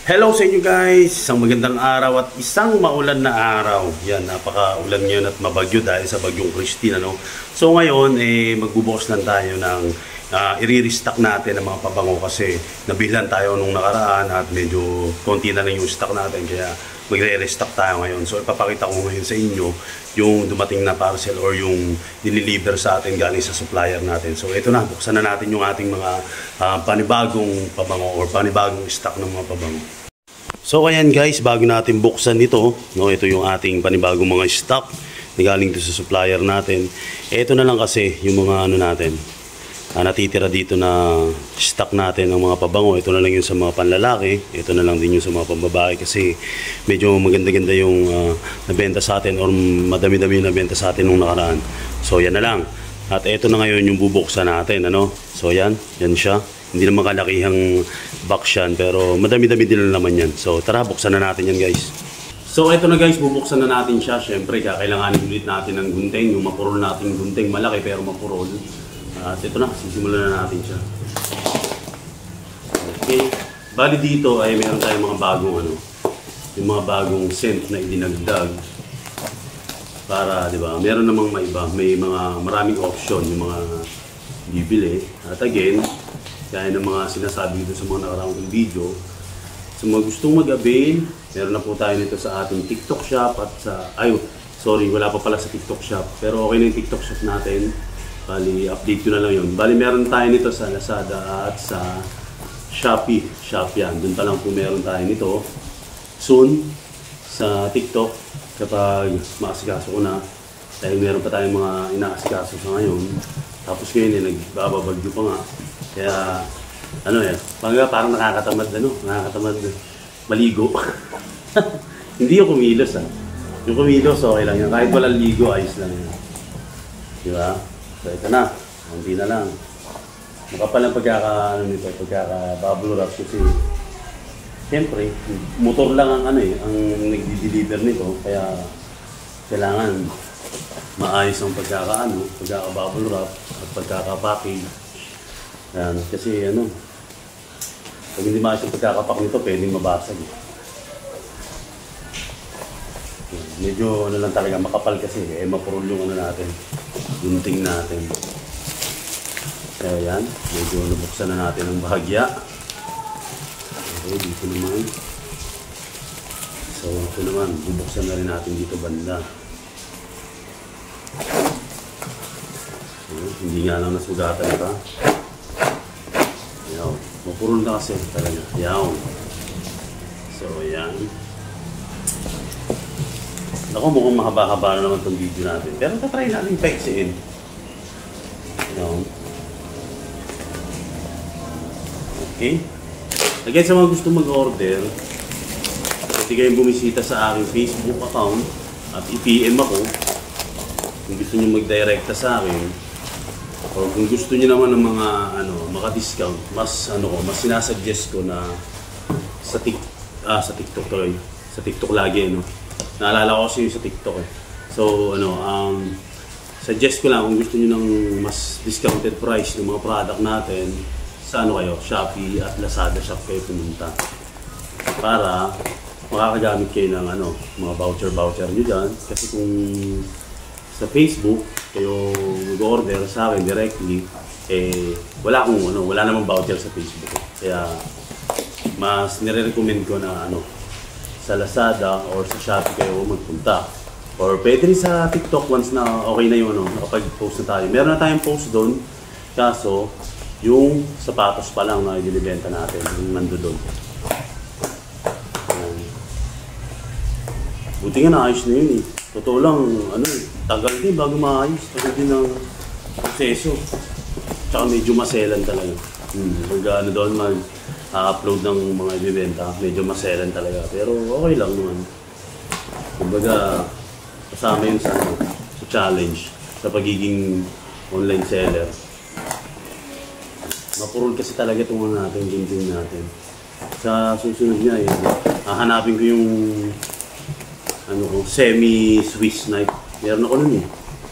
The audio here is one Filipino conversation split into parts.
Hello sa inyo guys! Isang magandang araw at isang maulan na araw. Yan, napaka-ulan ngayon at mabagyo dahil sa bagyong Christine. So ngayon, magbubukas lang tayo ng i-restock natin ng mga pabango kasi nabilan tayo nung nakaraan at medyo konti na lang yung stock natin. Kaya magre-restock tayo ngayon. So ipapakita ko ngayon sa inyo yung dumating na parcel or yung nililiver sa atin galing sa supplier natin. So ito na, buksan na natin yung ating mga panibagong pabango or panibagong stock ng mga pabango. So ayan guys, bago natin buksan ito, ito yung ating panibagong mga stock na galing to sa supplier natin. Ito na lang kasi yung mga natin, natitira dito na stock natin ng mga pabango. Ito na lang yung sa mga panlalaki, ito na lang din yung sa mga pambabae kasi medyo maganda-ganda yung nabenta sa atin or madami-dami yung nabenta sa atin nung nakaraan. So yan na lang. At ito na ngayon yung bubuksan natin, So yan siya. Hindi naman kalakihang box yan, pero madami-dami din na naman yan. So tara, buksan na natin yan guys. So ito na guys, bubuksan na natin siya. Siyempre, kakailanganin ulit natin ng gunting. Yung mapurol natin gunting, malaki pero mapurol. At ito na, sisimulan na natin siya. Okay. Bali dito ay meron tayong mga bagong yung mga bagong scent na idinagdag. Para, di ba, meron namang maiba. May mga maraming option yung mga bibili. At again, kaya ng mga sinasabi dito sa mga nakaraang video, sa mga gustong mag-avail, meron na po tayo nito sa ating TikTok shop at sa, wala pa pala sa TikTok shop, pero okay na yung TikTok shop natin. Bali, update ko na lang yun. Bali, meron tayo nito sa Lazada at sa Shopee. Yan, doon pa lang po meron tayo nito. Soon, sa TikTok, kapag maasikaso ko na, dahil meron pa tayong mga inaasikaso sa ngayon. Tapos ngayon, nagbabagyo pa nga. Kaya, parang nakakatamad, maligo. Hindi yung kumilos, Yung kumilos, okay lang yan. Kahit walang ligo, ayos lang yan. Diba? So, ito na. Hindi na lang. Makapal ang pagkaka-bubble wrap kasi, siyempre, motor lang ang ang nagdi-deliver nito. Kaya, kailangan maayos ang pagkaka-bubble wrap at pagkaka-package. Yan, kasi pag hindi maayos ang pagkakapak nito, pwedeng mabasag. Medyo lang talaga, makapal kasi, mapurol yung natin, gunting natin. Kaya yan, medyo nabuksan na natin ang bahagya. Okay, dito naman. So, ito naman, bubuksan na rin natin dito banda. Hindi nga lang nasugatan pa. Yaw, mapurol na kasi talaga. Yaw. So, yan. Naku, mukhang mahaba-haba na naman itong video natin. Pero tatry natin paiksiin. Yaw. Okay. Again, sa mga gusto mag-order, pwede kayong bumisita sa aking Facebook account at i-PM ako kung gusto nyo mag-directa sa akin. O kung gusto niyo naman ng mga maka-discount, mas sinasuggest ko na sa TikTok tuloy. Sa TikTok lagi, Naalala ko kasi yung sa TikTok So, suggest ko lang kung gusto niyo ng mas discounted price ng mga product natin, sa Shopee at Lazada shop kayo pumunta. Para makakagamit kayo ng mga voucher niyo diyan kasi kung sa Facebook kayo mag-order sa akin directly, wala namang voucher sa Facebook. Kaya mas nire-recommend ko na sa Lazada or sa Shopee kayo magpunta. Or pwede rin sa TikTok once na okay na yung nakapag-post na tayo. Meron na tayong post doon, kaso yung sapatos pa lang na ibinibenta natin, yung nando doon. Buti nga naayos na yun Totoo lang, tagal din bago maayos. Tagal din ng proseso. Tsaka medyo maselan talaga. Pag doon mag-upload ng mga ibibenta, medyo maselan talaga. Pero okay lang naman. Kumbaga, kasama yun sa challenge, sa pagiging online seller. Mapurol kasi talaga itong gunting natin. Sa susunod niya, hahanapin ko yung semi-Swiss knife. Meron ako nun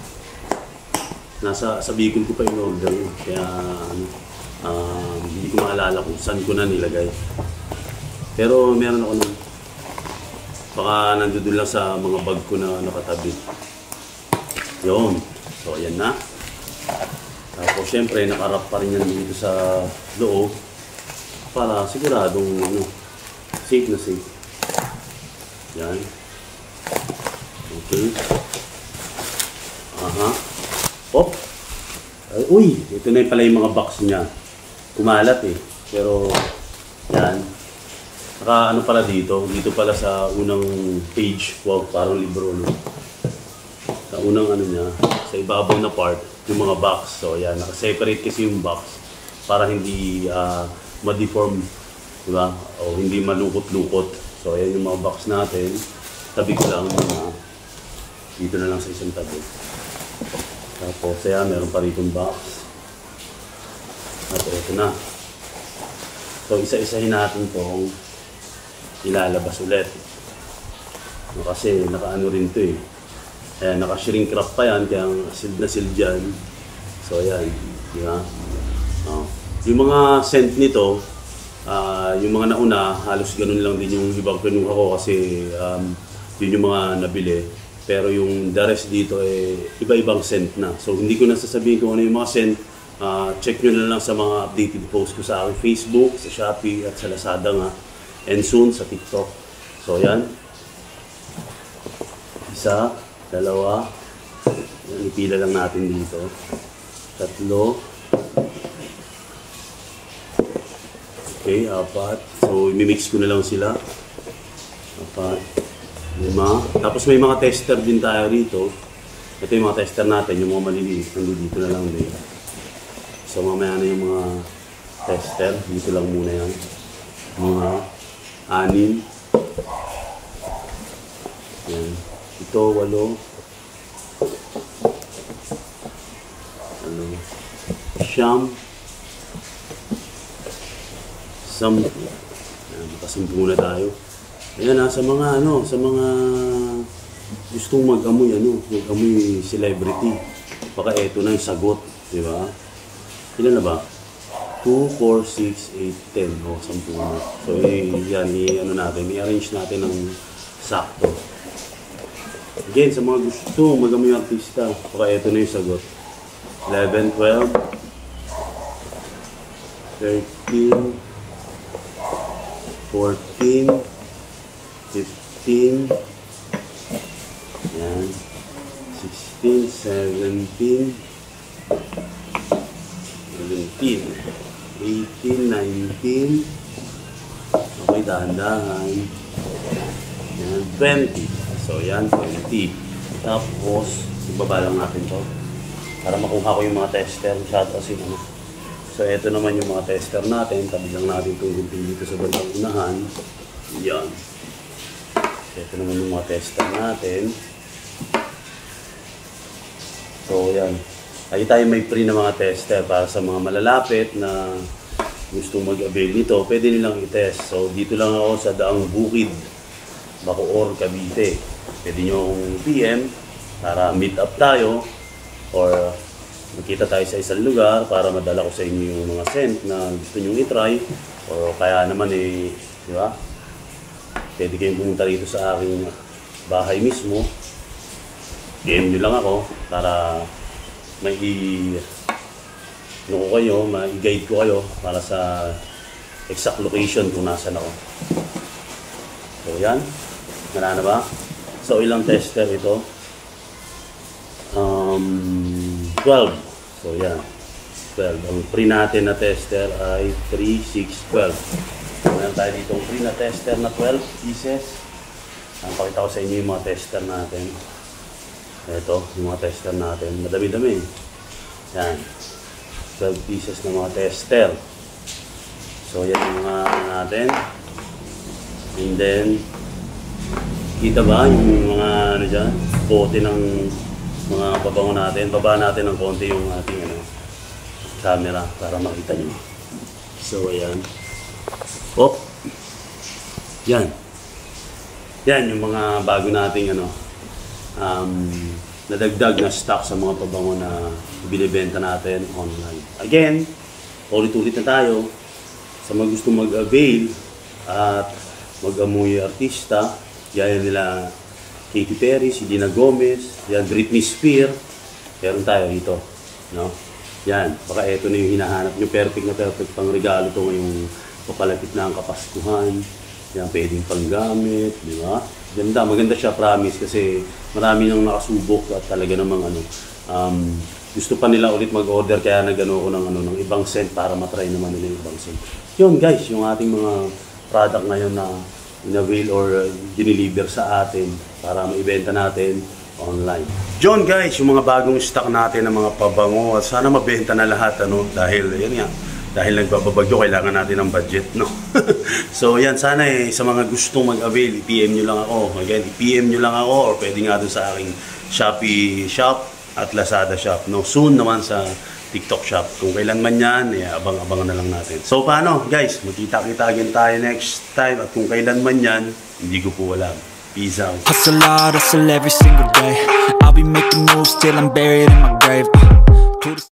Nasa Bicol ko pa yung order Kaya hindi ko maalala kung saan ko na nilagay. Pero meron ako nun. Baka nandun lang sa mga bag ko na nakatabi. Yun. So, ayan na. Tapos, syempre, nakarap pa rin yan dito sa loob para siguradong safe na safe. Yan. Okay. Aha. Op! Ay, uy! Ito na pala yung mga box niya. Kumalat eh. Pero, yan. Saka ano pala dito? Dito pala sa unang page. Wow, parang libro, no? Sa unang ano niya, sa ibabaw na part, yung mga box. So, yan. Naka-separate kasi yung box para hindi ma-deform, diba? O hindi malukot-lukot. So, ayan yung mga box natin. Tabi ko lang dito na lang sa isang tabi. Tapos, ayan, meron pa rito yung box. At ito na. So, isa-isahin natin itong ilalabas ulit. Kasi, naka-ano rin ito eh. Ayan, naka-shrink wrap pa yan, kaya sealed na sealed dyan. So, ayan. Diba? Yung mga scent nito, yung mga nauna, halos ganun lang din yung ibang kinuha ko kasi yun yung mga nabili. Pero yung the rest dito iba-ibang scent na. So hindi ko na sasabihin kung ano yung mga scent. Check nyo na lang sa mga updated post ko sa aking Facebook, sa Shopee at sa Lazada nga. And soon sa TikTok. So yan. Isa, dalawa. Yan, ipila lang natin dito. Tatlo. Okay, apat. So, imimix ko na lang sila. Apat. 5. Tapos may mga tester din tayo rito. Ito yung mga tester natin, yung mga maliliit. Nandito na lang din. So, mamaya na yung mga tester. Dito lang muna yan. Mga 6. Yan. Ito, 8. Siyam. 10. Ayan, makasimpo na tayo. Ayan sa mga sa mga gustong mag-amoy mag-amoy celebrity. Baka eto na yung sagot, di ba? Ilan na ba? 2, 4, 6, 8, 10. O, 10 na. So, yan, natin, i-arrange natin ng sakto. Again, sa mga gusto mag-amoy artista, baka eto na yung sagot. 11, 12, 13, 14, 15, yan, 16, 17, 17, 18, 19, okay, dahan-dahan, yan, 20, so yan, 20, tapos, ibaba lang natin to, para makuha ko yung mga tester, masyado kasi So, ito naman yung mga tester natin. Tabi lang natin itong gunting dito sa bandang unahan. Yan. Ito naman yung mga tester natin. So, yan. Lagi tayo may free na mga tester para sa mga malalapit na gustong mag-avail nito. Pwede nilang i-test. So, dito lang ako sa Daang Bukid, Bacoor, Cavite. Pwede nyo akong PM para meet up tayo or magkita tayo sa isang lugar para madala ko sa inyo yung mga scent na gusto nyo i-try. O kaya naman di ba? Pwede kayong pumunta rito sa aking bahay mismo. PM nyo lang ako para ma-guide ko kayo para sa exact location kung nasan ako. So yan. Wala na ba? So ilang tester ito? 12. So, yan. 12. Ang free natin na tester ay 3, 6, 12. Meron tayo ditong free na tester na 12 pieces. Ang pakita ko sa inyo yung mga tester natin. Ito, yung mga tester natin. Madami-dami. Yan. 12 pieces na mga tester. So, yan yung mga natin. And then, kita ba yung mga dyan? Bote ng mga pabango natin. Baba natin ng konti yung ating camera para makita nyo. So, ayan. Oh! Yan. Yan yung mga bago nating nadagdag na stock sa mga pabango na binibenta natin online. Again, ulit-ulit na tayo sa mga gusto mag-avail at mag-amuy artista, gaya nila Katy Perry, si Selena Gomez, yan, Britney Spears, meron tayo dito, no? Yan, baka ito na yung hinahanap nyo, perfect na perfect pang regalo to ngayong papalapit na ang Kapaskuhan. Yan, pwedeng panggamit, di ba? Ganda, maganda siya, promise, kasi marami nang nakasubok at talaga namang gusto pa nila ulit mag-order, kaya nag-ano ko ng ibang scent para matry naman nila yung ibang scent. Yun guys, yung ating mga product ngayon na in-avail or diniliver sa atin para maibenta natin online. Yun guys, yung mga bagong stock natin ng mga pabango, at sana mabenta na lahat, dahil yan nga, dahil nagbabagyo, kailangan natin ng budget, no? So yan, sana sa mga gustong mag-avail, i-PM nyo lang ako. Again, i-PM nyo lang ako, or pwede nga doon sa aking Shopee shop at Lazada shop, no? Soon naman sa TikTok shop. Kung kailan man yan, abang-abangan na lang natin. So paano guys, magkita-kita again tayo next time, at kung kailan man yan, hindi ko po alam. Peace out. Hustle hard, hustle every single day. I'll be making moves till I'm buried in my grave.